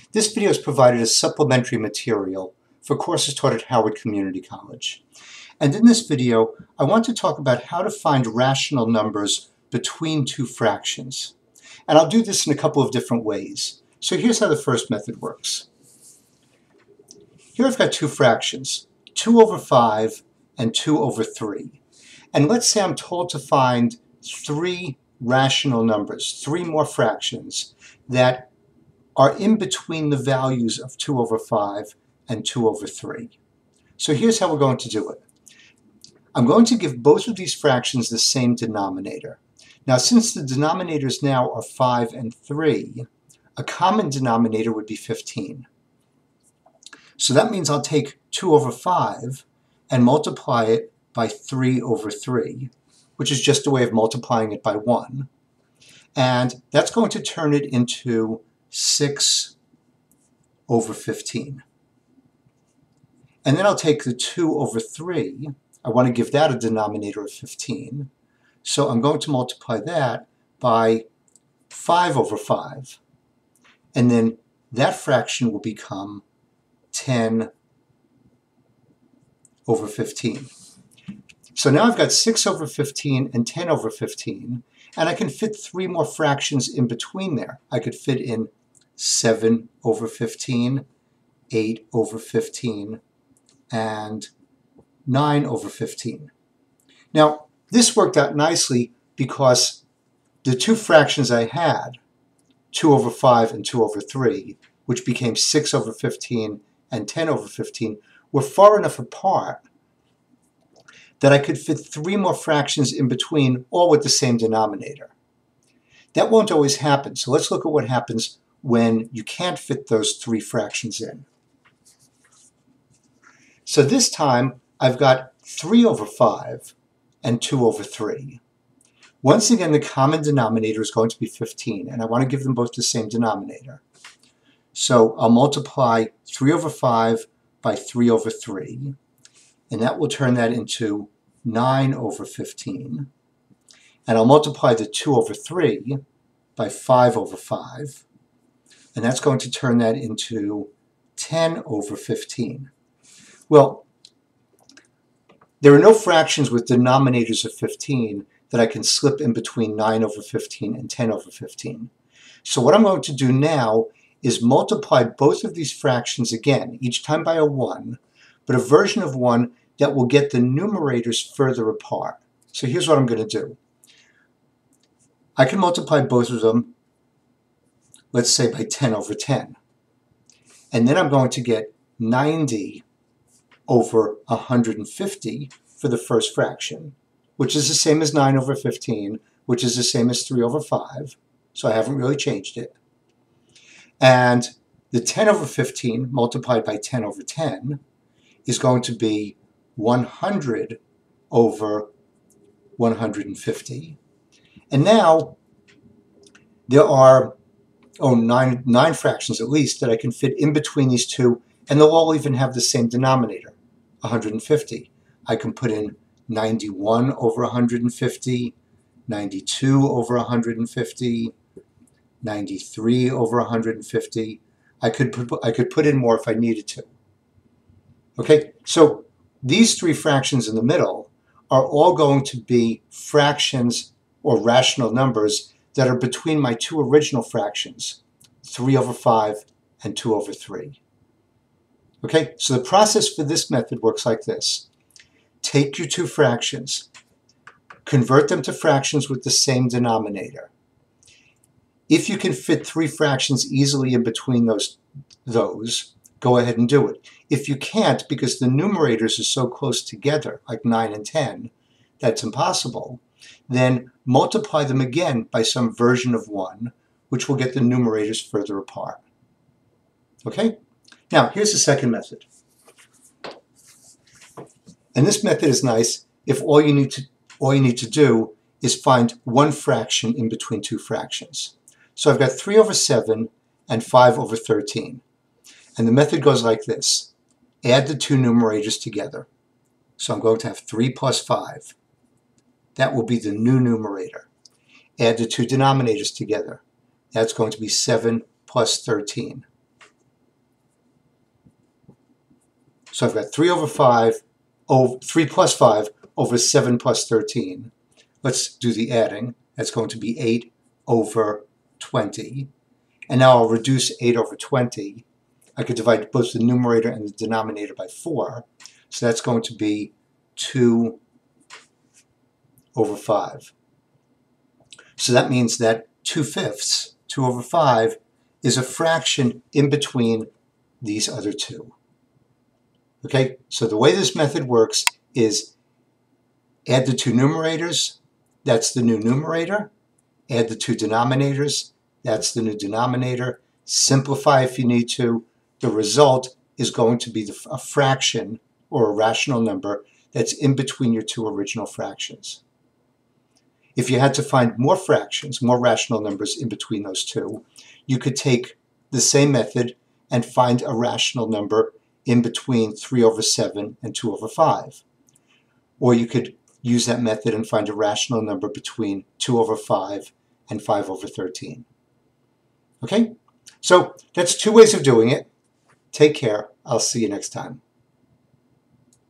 This video is provided as supplementary material for courses taught at Howard Community College. And in this video, I want to talk about how to find rational numbers between two fractions. And I'll do this in a couple of different ways. So here's how the first method works. Here I've got two fractions, 2 over 5 and 2 over 3. And let's say I'm told to find three rational numbers, three more fractions that are in between the values of 2 over 5 and 2 over 3. So here's how we're going to do it. I'm going to give both of these fractions the same denominator. Now, since the denominators now are 5 and 3, a common denominator would be 15. So that means I'll take 2 over 5 and multiply it by 3 over 3, which is just a way of multiplying it by 1. And that's going to turn it into 6 over 15. And then I'll take the 2 over 3. I want to give that a denominator of 15. So I'm going to multiply that by 5 over 5. And then that fraction will become 10 over 15. So now I've got 6 over 15 and 10 over 15. And I can fit three more fractions in between there. I could fit in 7 over 15, 8 over 15, and 9 over 15. Now, this worked out nicely because the two fractions I had, 2 over 5 and 2 over 3, which became 6 over 15 and 10 over 15, were far enough apart that I could fit three more fractions in between, all with the same denominator. That won't always happen, so let's look at what happens when you can't fit those three fractions in. So this time, I've got 3 over 5 and 2 over 3. Once again, the common denominator is going to be 15, and I want to give them both the same denominator. So I'll multiply 3 over 5 by 3 over 3, and that will turn that into 9 over 15. And I'll multiply the 2 over 3 by 5 over 5, and that's going to turn that into 10 over 15. Well, there are no fractions with denominators of 15 that I can slip in between 9 over 15 and 10 over 15. So what I'm going to do now is multiply both of these fractions again, each time by a 1, but a version of 1 that will get the numerators further apart. So here's what I'm going to do. I can multiply both of them, let's say by 10 over 10. And then I'm going to get 90 over 150 for the first fraction, which is the same as 9 over 15, which is the same as 3 over 5. So I haven't really changed it. And the 10 over 15 multiplied by 10 over 10 is going to be 100 over 150. And now there are nine fractions at least that I can fit in between these two, and they'll all even have the same denominator, 150. I can put in 91 over 150, 92 over 150, 93 over 150. I could put in more if I needed to. Okay, so these three fractions in the middle are all going to be fractions or rational numbers that are between my two original fractions, 3 over 5 and 2 over 3. Okay, so the process for this method works like this. Take your two fractions, convert them to fractions with the same denominator. If you can fit three fractions easily in between those, go ahead and do it. If you can't, because the numerators are so close together, like 9 and 10, that's impossible, then multiply them again by some version of 1, which will get the numerators further apart. Okay? Now, here's the second method. And this method is nice if all you need to do is find one fraction in between two fractions. So I've got 3 over 7 and 5 over 13. And the method goes like this. Add the two numerators together. So I'm going to have 3 plus 5. That will be the new numerator. Add the two denominators together. That's going to be 7 plus 13. So I've got 3 over 5, 3 plus 5 over 7 plus 13. Let's do the adding. That's going to be 8 over 20. And now I'll reduce 8 over 20. I could divide both the numerator and the denominator by 4. So that's going to be 2 over 5. So that means that 2/5, 2 over 5, is a fraction in between these other two. Okay, so the way this method works is add the two numerators, that's the new numerator. Add the two denominators, that's the new denominator. Simplify if you need to. The result is going to be a fraction or a rational number that's in between your two original fractions. If you had to find more fractions, more rational numbers in between those two, you could take the same method and find a rational number in between 3 over 7 and 2 over 5. Or you could use that method and find a rational number between 2 over 5 and 5 over 13. Okay? So that's two ways of doing it. Take care. I'll see you next time.